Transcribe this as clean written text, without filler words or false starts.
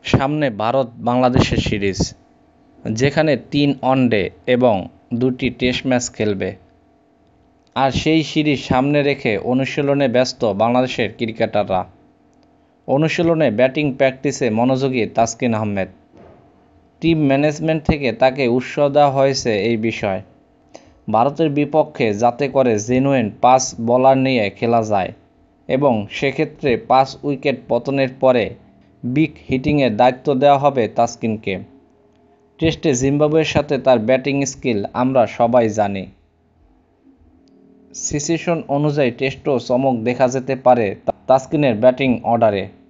সামনে ভারত বাংলাদেশের সিরিজ, যেখানে 3 ওয়ানডে এবং 2টি টেস্ট ম্যাচ খেলবে। আর সেই সিরিজ সামনে রেখে অনুশীলনে ব্যস্ত বাংলাদেশের ক্রিকেটাররা। অনুশীলনে ব্যাটিং প্র্যাকটিসে মনোযোগী তাসকিন আহমেদ। টিম ম্যানেজমেন্ট থেকে তাকে উৎসাহ দেওয়া হয়েছে এই বিষয়, ভারতের বিপক্ষে যাতে করে জেনুইন পাঁচ বোলার নিয়ে খেলা যায় এবং সেক্ষেত্রে 5 উইকেট পতনের পরে বিগ হিটিংয়ের দায়িত্ব দেওয়া হবে তাসকিনকে। টেস্টে জিম্বাবুয়ের সাথে তার ব্যাটিং স্কিল আমরা সবাই জানি। সিচুয়েশন অনুযায়ী টেস্টেও চমক দেখা যেতে পারে তাসকিনের ব্যাটিং অর্ডারে।